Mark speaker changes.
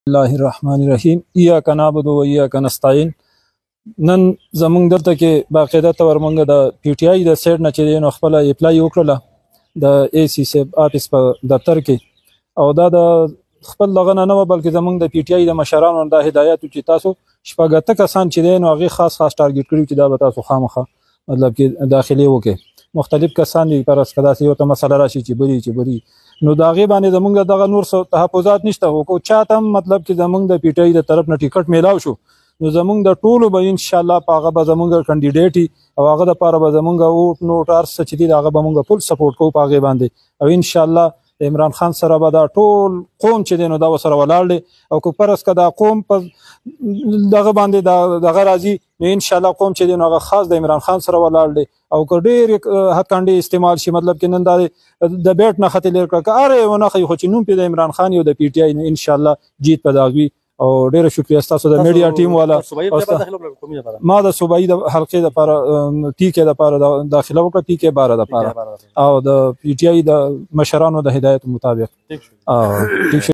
Speaker 1: الله الرحمن الرحیم ایاک نعبد و ایاک نستعین. نن زمونږ دلته کې باقاعده تور مونږ د پی ټی آی د سیټ نه چې دی نو خپله اپلای وکړله د اے سی صاحب آفس په دفتر کې، او دا د خپل دغه نه نه وه بلکې زمونږ د پی ټی آی د مشرانو دا هدایت و چې تاسو شپږ اته کسان چې دی نو هغې خاص ټارګېټ کړي چې دا به تاسو خامخا مطلب کې داخلې وکړئ. مختلف کسان دي فرض که داسې یو ته مسله راشي چې بری نو د هغې باندې زمونږ دغه نور څه تحفظات نشته، خو که چا ته هم مطلب چې زمونږ د پی ټی آی د طرف نه ټیکټ میلاو شو نو زمونږ د ټولو به انشاءالله په هغه به زمونږ کینډیډیټ وي او هغه دپاره به زمونږ اوټ نوټ هر څه چې دي هغه به مونږ فل سپورټ کوو په هغې باندې، او انشاءالله عمران خان سره به دا ټول قوم چې دی نو دا ورسره ولاړ دی، او که فرض که دا قوم په دغه باندې دغه راځي نو انشاءالله قوم چې دی نو هغه خاص د عمران خان سره ولاړ دی، او که ډېرې هتکانډې استعمال شي مطلب کې نن دا د بیټ نښه ترې لرې کړه که هر یو نښه وي خو چې نوم پرې د عمران خان یو د پی ټی آی نو انشاءالله جیت به د هغه وي. او ډیره شکریه ستاسو د میډیا ټیم والا. ما د صوبایي د حلقې دپاره پی کې دپاره داخله وکړه، پی کې 12 دپاره، او د پی ټی آی د مشرانو د هدایت مطابق.